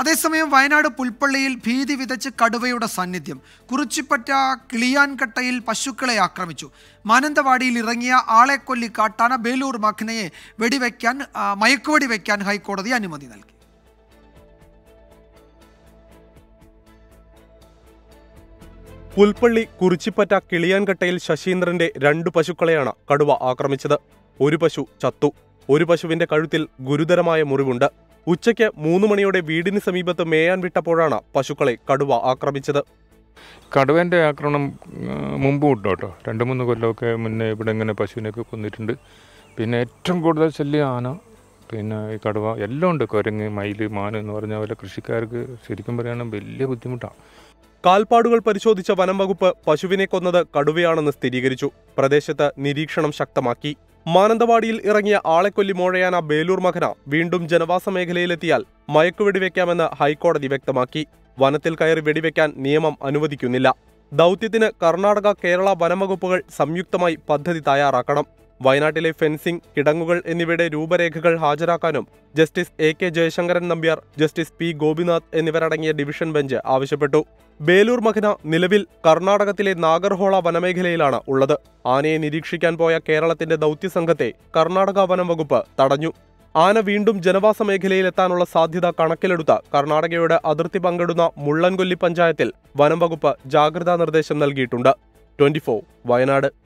അതേസമയം വയനാട് പുൽപ്പള്ളിയിൽ ഭീതി വിതച്ച് കടുവയുടെ സാന്നിധ്യം. കുറിച്ചിപ്പറ്റ കിളിയാൻകട്ടയിൽ പശുക്കളെ ആക്രമിച്ചു. മാനന്തവാടിയിൽ ഇറങ്ങിയ ആളെ കൊല്ലി കാട്ടാന ബേലൂർ മഖ്നയെ മയക്കുവെടി വയ്ക്കാൻ ഹൈക്കോടതി അനുമതി നൽകി. പുൽപ്പള്ളി കുറിച്ചിപ്പറ്റ കിളിയാൻകട്ടയിൽ ശശീന്ദ്രന്റെ 2 പശുക്കളെയാണ് കടുവ ആക്രമിച്ചത്. ഒരു പശു ചത്തു. ഒരു പശുവിന്റെ കഴുത്തിൽ ഗുരുതരമായ മുറിവുണ്ട്. ഉച്ചയ്ക്ക് 3 മണിയോടെ വീടിന് സമീപത്ത് മേയാൻ വിട്ടപ്പോഴാണ് പശുക്കളെ കടുവ ആക്രമിച്ചത്. കടുവേൻ്റെ ആക്രമണം മുമ്പ് ഉണ്ട് കേട്ടോ. 2-3 കൊല്ലമൊക്കെ മുന്നേ ഇവിടെ ഇങ്ങനെ പശുവിനെയൊക്കെ കൊന്നിട്ടുണ്ട്. പിന്നെ ഏറ്റവും കൂടുതൽ ശല്യം ആന, പിന്നെ ഈ കടുവ എല്ലാം ഉണ്ട്. കുരങ്ങ്, മയിൽ, മാൻ എന്ന് പറഞ്ഞ പോലെ കൃഷിക്കാർക്ക് ശരിക്കും പറയുകയാണെങ്കിൽ വലിയ ബുദ്ധിമുട്ടാണ്. കാൽപ്പാടുകൾ പരിശോധിച്ച വനം വകുപ്പ് പശുവിനെ കൊന്നത് കടുവയാണെന്ന് സ്ഥിരീകരിച്ചു. പ്രദേശത്ത് നിരീക്ഷണം ശക്തമാക്കി. മാനന്തവാടിയിൽ ഇറങ്ങിയ ആളെക്കൊല്ലി മോഴയാന ബേലൂർ മഖ്ന വീണ്ടും ജനവാസ മേഖലയിലെത്തിയാൽ മയക്കുവെടിവെക്കാമെന്ന് ഹൈക്കോടതി വ്യക്തമാക്കി. വനത്തിൽ കയറി വെടിവെക്കാൻ നിയമം അനുവദിക്കുന്നില്ല. ദൗത്യത്തിന് കർണാടക, കേരള വനംവകുപ്പുകൾ സംയുക്തമായി പദ്ധതി തയ്യാറാക്കണം. വയനാട്ടിലെ ഫെൻസിംഗ്, കിടങ്ങുകൾ എന്നിവയുടെ രൂപരേഖകൾ ഹാജരാക്കാനും justice AK Jayasankaran Nambiar, justice P Gopinath എന്നിവരടങ്ങിയ ഡിവിഷൻ ബെഞ്ച് ആവശ്യപ്പെട്ടു. ബേലൂർ മഖ്ന നിലവിൽ കർണാടകത്തിലെ നാഗർഹോള വനമേഖലയിലാണ് ഉള്ളത്. ആനയെ നിരീക്ഷിക്കാൻ പോയ കേരളത്തിന്റെ ദൗത്യസംഘത്തെ കർണാടക വനം വകുപ്പ് തടഞ്ഞു. ആന വീണ്ടും ജനവാസ മേഖലയിലെത്താനുള്ള സാധ്യത കണക്കിലെടുത്ത് കർണാടകയുടെ അതിർത്തി പങ്കിടുന്ന മുള്ളൻകൊല്ലി പഞ്ചായത്തിൽ വനം വകുപ്പ് ജാഗ്രതാ നിർദ്ദേശം നൽകിയിട്ടുണ്ട്. 24 വയനാട്.